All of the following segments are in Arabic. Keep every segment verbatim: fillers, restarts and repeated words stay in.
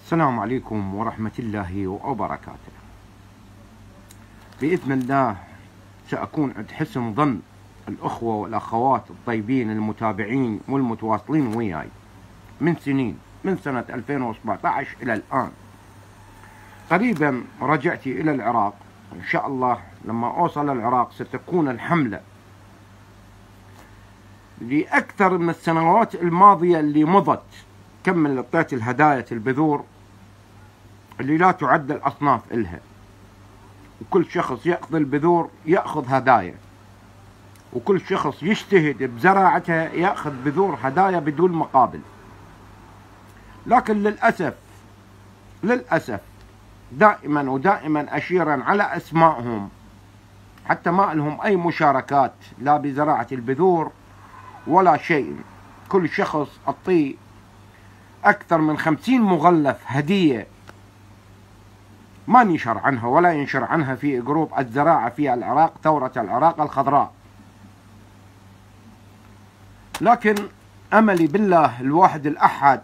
السلام عليكم ورحمة الله وبركاته. بإذن الله سأكون عند حسن ظن الأخوة والأخوات الطيبين المتابعين والمتواصلين وياي من سنين، من سنة ألفين وسبعة عشر إلى الآن. قريبا رجعت إلى العراق، إن شاء الله لما أوصل العراق ستكون الحملة لأكثر من السنوات الماضية اللي مضت. كم من لطيت الهدايا البذور اللي لا تعد الأصناف إلها، وكل شخص يأخذ البذور يأخذ هدايا، وكل شخص يجتهد بزراعته يأخذ بذور هدايا بدون مقابل. لكن للأسف للأسف دائما ودائما أشيرا على أسمائهم، حتى ما لهم أي مشاركات لا بزراعة البذور ولا شيء. كل شخص أعطيه أكثر من خمسين مغلف هدية ما ينشر عنها ولا ينشر عنها في جروب الزراعة في العراق، ثورة العراق الخضراء. لكن أملي بالله الواحد الأحد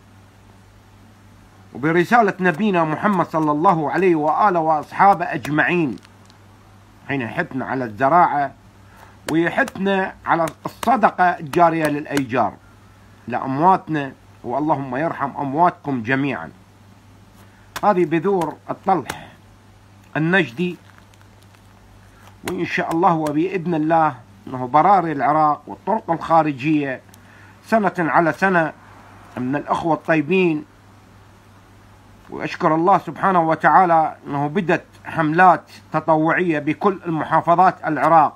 وبرسالة نبينا محمد صلى الله عليه وآله وأصحابه أجمعين، حين يحثنا على الزراعة ويحثنا على الصدقة الجارية للأيجار لأمواتنا، واللهم يرحم أمواتكم جميعا. هذه بذور الطلح النجدي، وإن شاء الله وبإذن الله أنه براري العراق والطرق الخارجية سنة على سنة من الأخوة الطيبين. وأشكر الله سبحانه وتعالى أنه بدت حملات تطوعية بكل المحافظات العراق،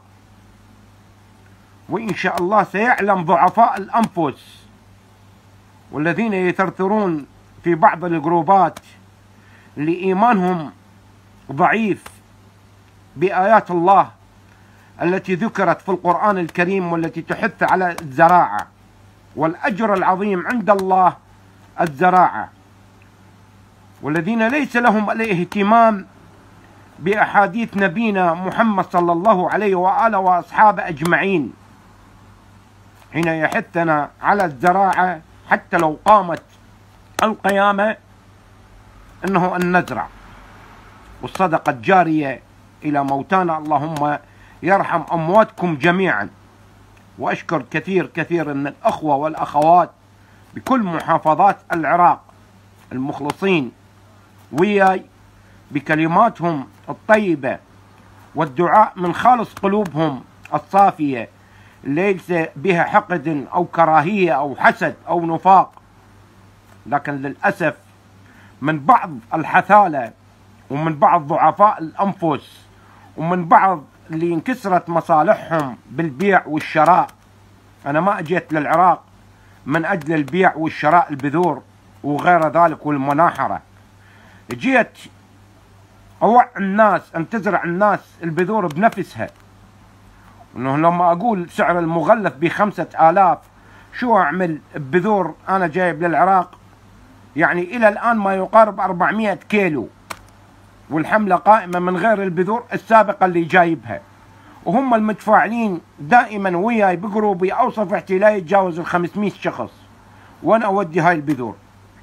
وإن شاء الله سيعلم ضعفاء الأنفس والذين يثرثرون في بعض الجروبات اللي إيمانهم ضعيف بآيات الله التي ذكرت في القرآن الكريم والتي تحث على الزراعة، والأجر العظيم عند الله الزراعة، والذين ليس لهم الاهتمام بأحاديث نبينا محمد صلى الله عليه وآله وأصحابه أجمعين حين يحثنا على الزراعة، حتى لو قامت القيامة أنه أن نزرع، والصدقة الجارية إلى موتانا. اللهم يرحم أمواتكم جميعا. وأشكر كثير كثير من الأخوة والأخوات بكل محافظات العراق المخلصين وياي بكلماتهم الطيبة والدعاء من خالص قلوبهم الصافية، ليس بها حقد أو كراهية أو حسد أو نفاق. لكن للأسف من بعض الحثالة ومن بعض ضعفاء الأنفس ومن بعض اللي انكسرت مصالحهم بالبيع والشراء. أنا ما أجيت للعراق من أجل البيع والشراء البذور وغير ذلك والمناحرة، جيت أوعي الناس أن تزرع الناس البذور بنفسها. إنه لما أقول سعر المغلف بخمسة آلاف، شو أعمل ببذور أنا جايب للعراق يعني إلى الآن ما يقارب أربعمائة كيلو، والحملة قائمة من غير البذور السابقة اللي جايبها، وهم المتفاعلين دائما وياي بجروبي أو صفحتي لا يتجاوز الخمسمائة شخص، وأنا أودي هاي البذور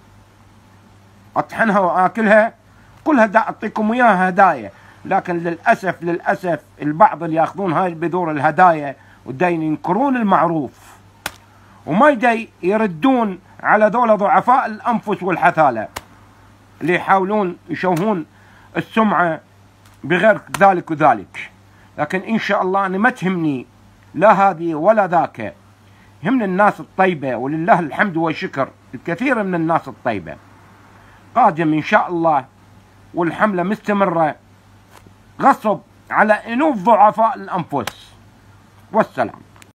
أطحنها وآكلها، كلها دا أعطيكم وياها هدايا. لكن للأسف للأسف البعض اللي ياخذون هاي البذور الهدايا وداين ينكرون المعروف وما يدي يردون على ذولا ضعفاء الأنفس والحثالة اللي يحاولون يشوهون السمعة بغير ذلك وذلك. لكن إن شاء الله أنا ما تهمني لا هذه ولا ذاك، يهمني الناس الطيبة، ولله الحمد والشكر الكثير من الناس الطيبة قادم إن شاء الله، والحملة مستمرة غصب على أنوف ضعفاء الأنفس. والسلام.